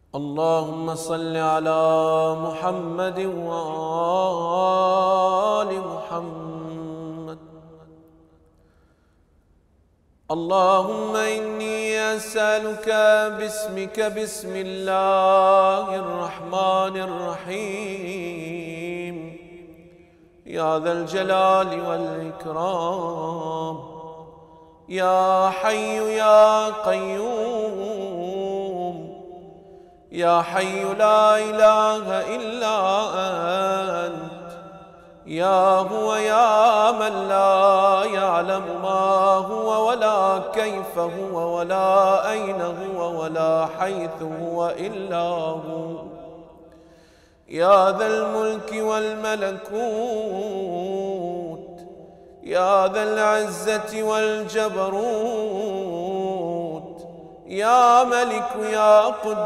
اللهم صل على محمد وآل محمد. اللهم إني أسألك باسمك بسم الله الرحمن الرحيم يا ذا الجلال والإكرام يا حي يا قيوم يا حي لا إله إلا أنت يا هو يا من لا يعلم ما هو ولا كيف هو ولا أين هو ولا حيث هو إلا هو يا ذا الملك والملكوت يا ذا العزة والجبروت يا ملك يا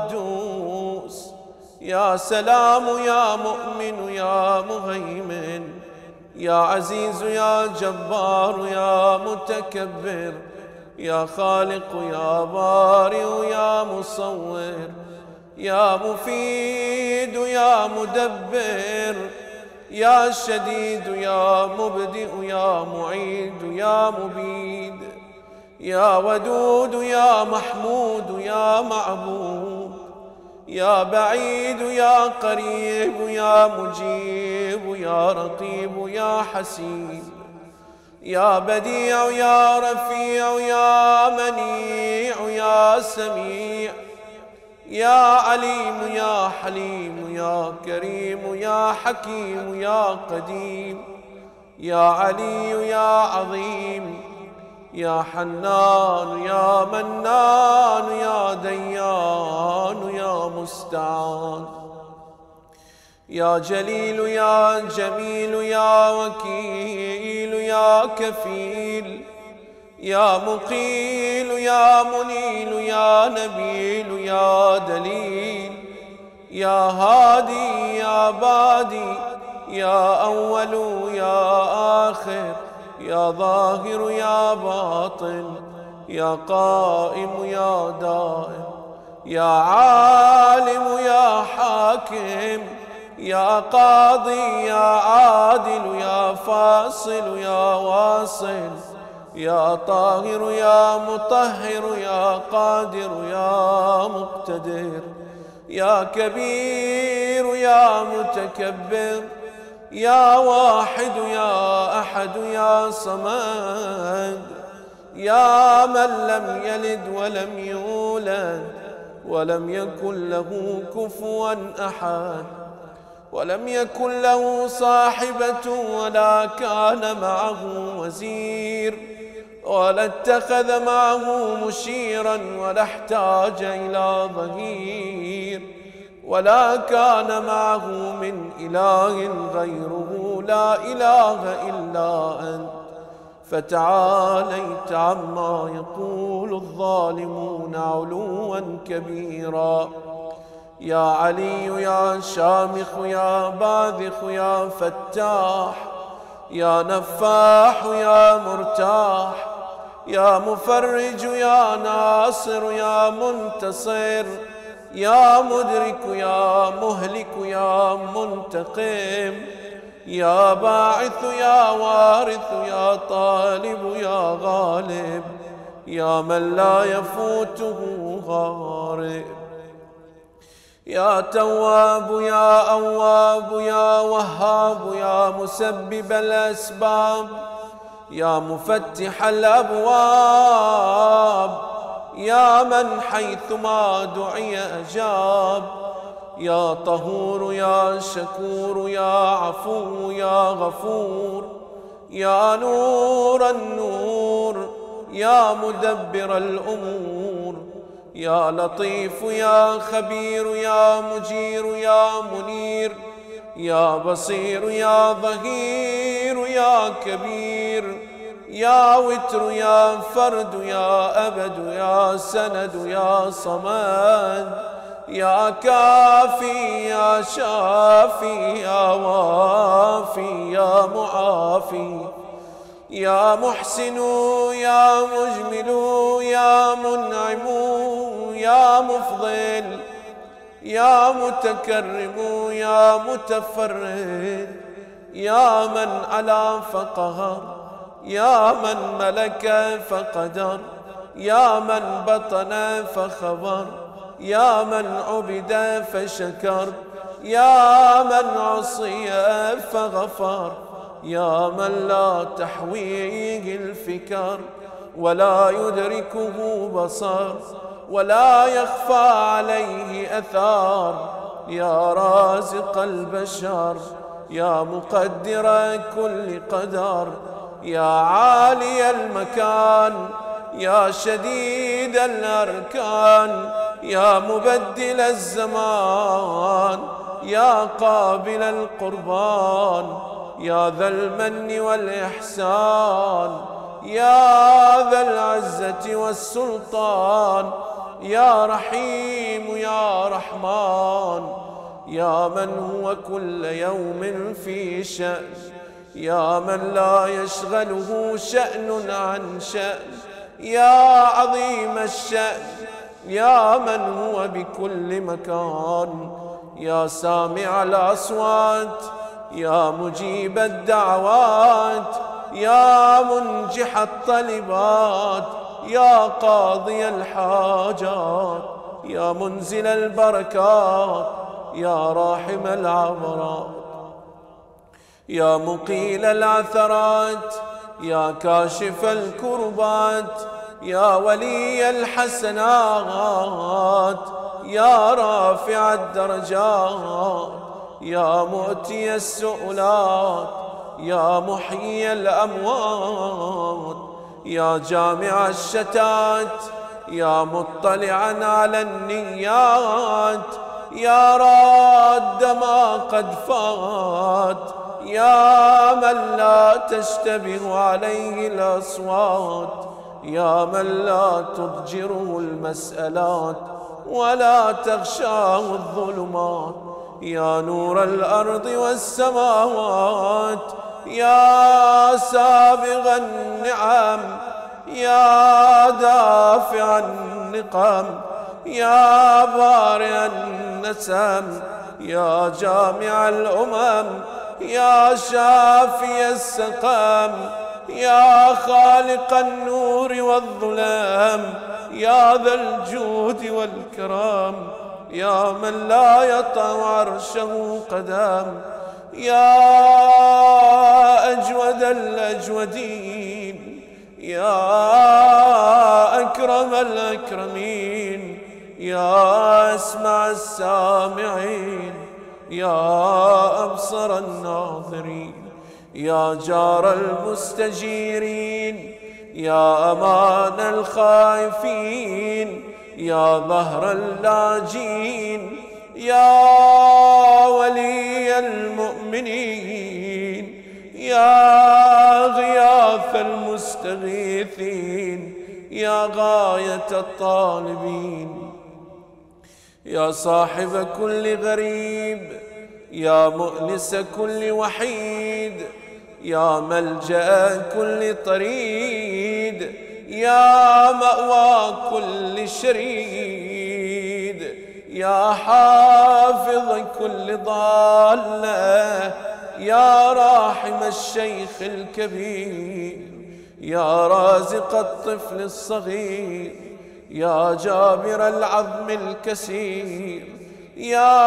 قدوس يا سلام يا مؤمن يا مهيمن يا عزيز يا جبار يا متكبر يا خالق يا بارئ يا مصور يا مفيد يا مدبر يا شديد يا مبدئ يا معيد يا مبيد يا ودود يا محمود يا معبود يا بعيد يا قريب يا مجيب يا رقيب يا حسيب يا بديع يا رفيع يا منيع يا سميع يا عليم يا حليم يا كريم يا حكيم يا قديم يا علي يا عظيم يا حنان يا منان يا ديان يا مستعان يا جليل يا جميل يا وكيل يا كفيل يا مقيل يا منيل يا نبيل يا دليل يا هادي يا بادي يا أول يا آخر يا ظاهر يا باطن يا قائم يا دائم يا عالم يا حاكم يا قاضي يا عادل يا فاصل يا واصل يا طاهر يا مطهر يا قادر يا مقتدر يا كبير يا متكبر يا واحد يا أحد يا صمد يا من لم يلد ولم يولد ولم يكن له كفوا أحد ولم يكن له صاحبة ولا كان معه وزير ولا اتخذ معه مشيرا ولا احتاج إلى ظهير ولا كان معه من إله غيره لا إله إلا أنت فتعاليت عما يقول الظالمون علوا كبيرا يا علي يا شامخ يا باذخ يا فتاح يا نفاح يا مرتاح يا مفرج يا ناصر يا منتصر يا مدرك يا مهلك يا منتقم يا باعث يا وارث يا طالب يا غالب يا من لا يفوته غارب يا تواب يا أواب يا وهاب يا مسبب الأسباب يا مفتح الأبواب يا من حيثما دعي أجاب يا طهور يا شكور يا عفو يا غفور يا نور النور يا مدبر الأمور يا لطيف يا خبير يا مجير يا منير يا بصير يا ظهير يا كبير يا وتر يا فرد يا أبد يا سند يا صمد يا كافي يا شافي يا وافي يا معافي يا محسن يا مجمل يا منعم يا مفضل يا متكرم يا متفرد، يا من علا فقهر، يا من ملك فقدر، يا من بطن فخبر، يا من عبد فشكر، يا من عصي فغفر، يا من لا تحويه الفكر ولا يدركه بصر ولا يخفى عليه أثار، يا رازق البشر، يا مقدر كل قدر، يا عالي المكان، يا شديد الأركان، يا مبدل الزمان، يا قابل القربان، يا ذا المن والإحسان، يا ذا العزة والسلطان، يا رحيم يا رحمن، يا من هو كل يوم في شأن، يا من لا يشغله شأن عن شأن، يا عظيم الشأن، يا من هو بكل مكان، يا سامع الأصوات، يا مجيب الدعوات، يا منجح الطلبات، يا قاضي الحاجات، يا منزل البركات، يا راحم العبرات، يا مقيل العثرات، يا كاشف الكربات، يا ولي الحسنات، يا رافع الدرجات، يا مؤتي السؤلات، يا محيي الأموات، يا جامع الشتات، يا مطلعا على النيات، يا راد ما قد فات، يا من لا تشتبه عليه الأصوات، يا من لا تضجره المسألات ولا تغشاه الظلمات، يا نور الأرض والسماوات، يا سابغ النعم، يا دافع النقم، يا بارئ النسم، يا جامع الأمم، يا شافي السقم، يا خالق النور والظلام، يا ذا الجود والكرام، يا من لا يطأ عرشه قدم، يا أجود الأجودين، يا أكرم الأكرمين، يا أسمع السامعين، يا أبصر الناظرين، يا جار المستجيرين، يا أمان الخائفين، يا ظهر اللاجين، يا ولي المؤمنين، يا غياث المستغيثين، يا غاية الطالبين، يا صاحب كل غريب، يا مؤنس كل وحيد، يا ملجأ كل طريد، يا مأوى كل شريد، يا حافظ كل ضالة، يا راحم الشيخ الكبير، يا رازق الطفل الصغير، يا جابر العظم الكسير، يا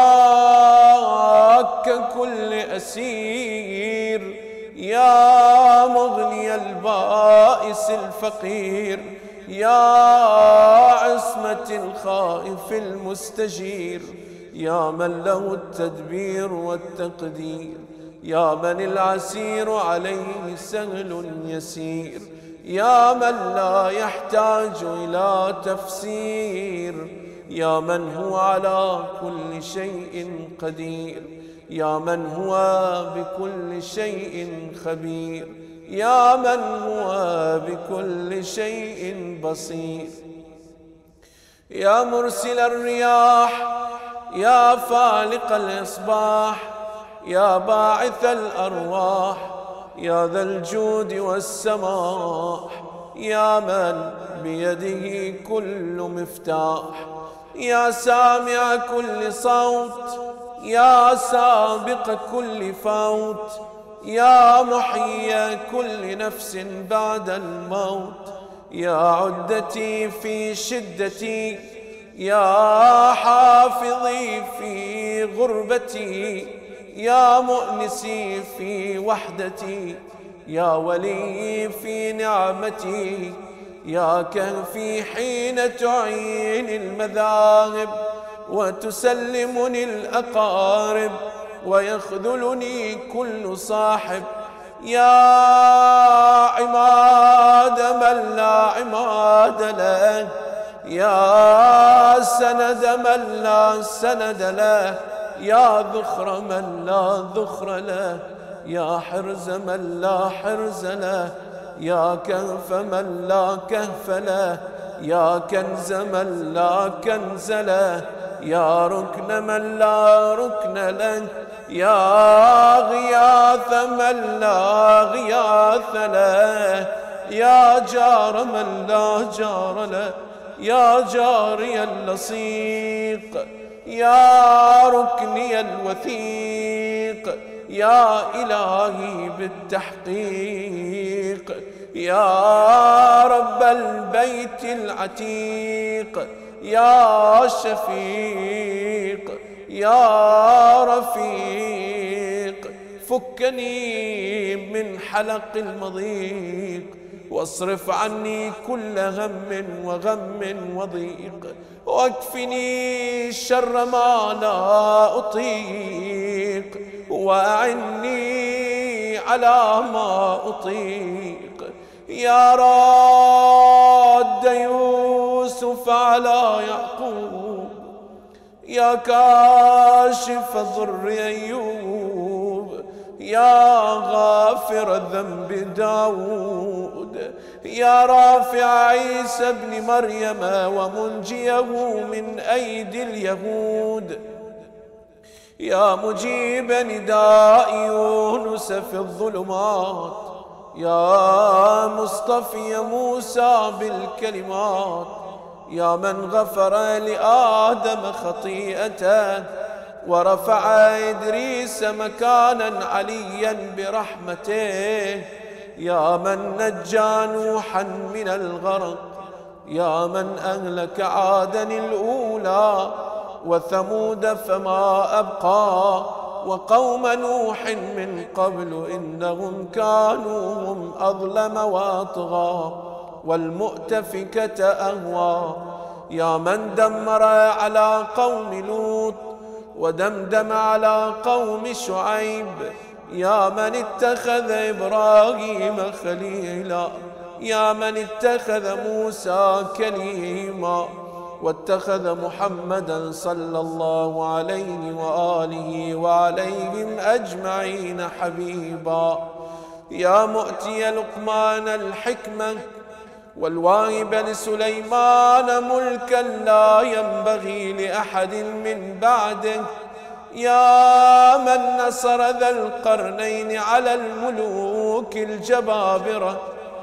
فاك كل أسير، يا مغني البائس الفقير، يا عصمة الخائف المستجير، يا من له التدبير والتقدير، يا من العسير عليه سهل يسير، يا من لا يحتاج إلى تفسير، يا من هو على كل شيء قدير، يا من هو بكل شيء خبير، يا من هو بكل شيء بصير، يا مرسل الرياح، يا فالق الإصباح، يا باعث الأرواح، يا ذا الجود والسماح، يا من بيده كل مفتاح، يا سامع كل صوت، يا سابق كل فوت، يا محيي كل نفس بعد الموت، يا عدتي في شدتي، يا حافظي في غربتي، يا مؤنسي في وحدتي، يا ولي في نعمتي، يا كهفي حين تعين المذاهب وتسلمني الأقارب ويخذلني كل صاحب، يا عماد من لا عماد له، يا سند من لا سند له، يا ذخر من لا ذخر له، يا حرز من لا حرز له، يا كهف من لا كهف له، يا كنز من لا كنز له، يا ركن من لا ركن له، يا غياث من لا غياث له، يا جار من لا جار له، يا جاري اللصيق، يا ركني الوثيق، يا إلهي بالتحقيق، يا رب البيت العتيق، يا شفيق، يا رفيق، فكني من حلق المضيق، واصرف عني كل هم وغم وضيق، واكفني شر ما لا أطيق، وأعني على ما أطيق، يا راد يوسف على يعقوب، يا كاشف ضر أيوب، يا غافر ذنب داود، يا رافع عيسى ابن مريم ومنجيه من أيدي اليهود، يا مجيب نداء يونس في الظلمات، يا مصطفي موسى بالكلمات، يا من غفر لآدم خطيئته ورفع إدريس مكانا عليا برحمته، يا من نجى نوحا من الغرق، يا من أهلك عادا الأولى وثمود فما أبقى، وقوم نوح من قبل إنهم كانوا هم أظلم وأطغى، والمؤتفكة أهوى، يا من دمر على قوم لوط ودمدم على قوم شعيب، يا من اتخذ إبراهيم خليلا، يا من اتخذ موسى كليما، واتخذ محمدا صلى الله عليه وآله وعليهم أجمعين حبيبا، يا مؤتي لقمان الحكمة والواهب لسليمان ملكا لا ينبغي لأحد من بعده، يا من نصر ذا القرنين على الملوك الجبابرة،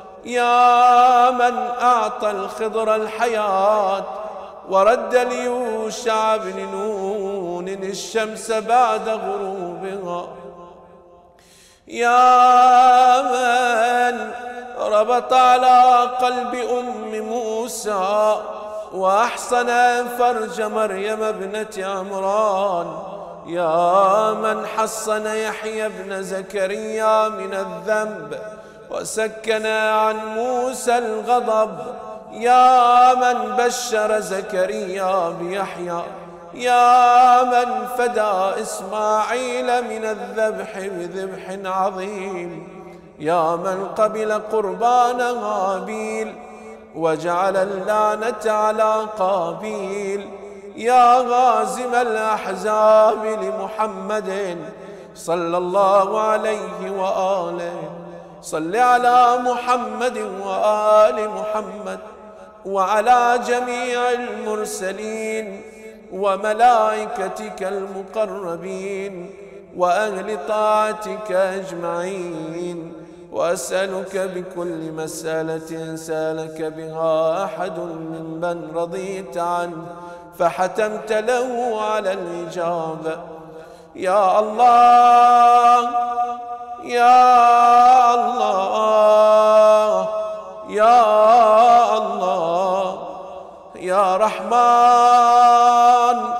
يا من أعطى الخضر الحياة ورد ليوشع بن نون الشمس بعد غروبها، يا من ربط على قلب أم موسى وأحصن فرج مريم ابنة عمران، يا من حصن يحيى بن زكريا من الذنب وسكن عن موسى الغضب، يا من بشر زكريا بيحيى، يا من فدى إسماعيل من الذبح بذبح عظيم، يا من قبل قربان هابيل وجعل اللعنة على قابيل، يا غازم الأحزاب لمحمد صلى الله عليه وآله، صل على محمد وآل محمد وعلى جميع المرسلين وملائكتك المقربين وأهل طاعتك أجمعين، وأسألك بكل مسألة سألك بها أحد ممن رضيت عنه فحتمت له على الإجابة. يا الله يا الله يا الله يا رحمن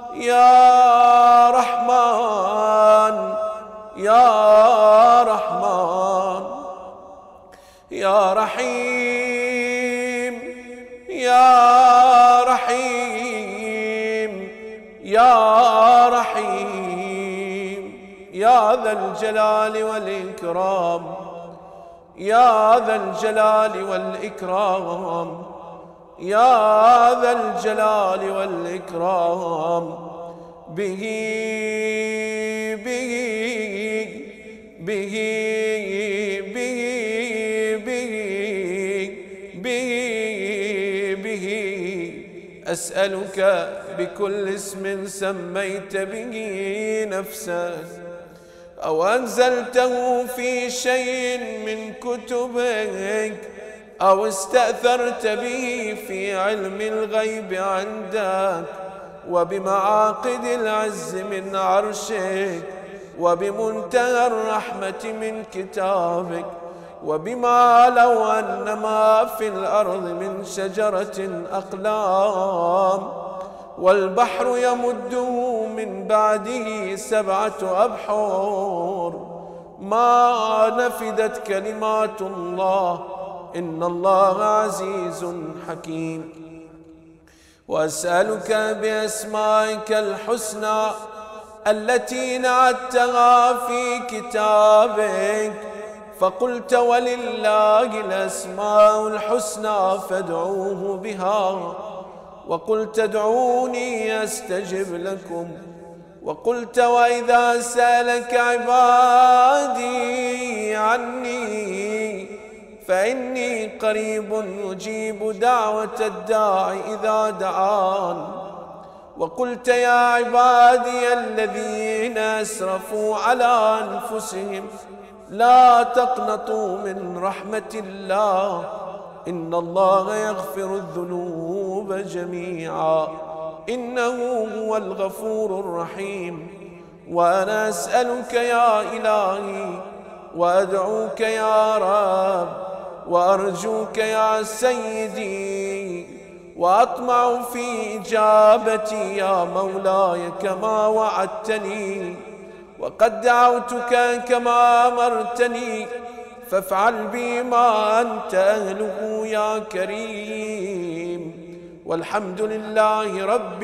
يا رحمن يا رحمن يا رحيم يا رحيم يا رحيم يا ذا الجلال والإكرام يا ذا الجلال والإكرام يا ذا الجلال والإكرام به به به به به به به أسألك بكل اسم سميت به نفسك أو أنزلته في شيء من كتبك أو استأثرت به في علم الغيب عندك وبمعاقد العز من عرشك وبمنتهى الرحمة من كتابك وبما لو أن ما في الأرض من شجرة أقلام والبحر يمده من بعده 7 أبحر ما نفدت كلمات الله إن الله عزيز حكيم. وأسألك بأسمائك الحسنى التي نعتها في كتابك فقلت ولله الأسماء الحسنى فادعوه بها وقلت ادعوني أستجب لكم وقلت وإذا سألك عبادي عني فإني قريب أجيب دعوة الداع إذا دعان وقلت يا عبادي الذين أسرفوا على أنفسهم لا تقنطوا من رحمة الله إن الله يغفر الذنوب جميعا إنه هو الغفور الرحيم. وأنا أسألك يا إلهي وأدعوك يا رب وأرجوك يا سيدي وأطمع في إجابتي يا مولاي كما وعدتني وقد دعوتك كما أمرتني فافعل بي ما أنت أهله يا كريم. والحمد لله رب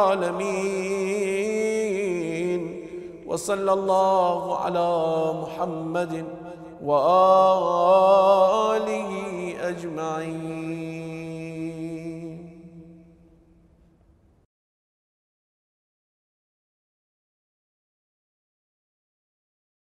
العالمين وصلى الله على محمد وآله أجمعين.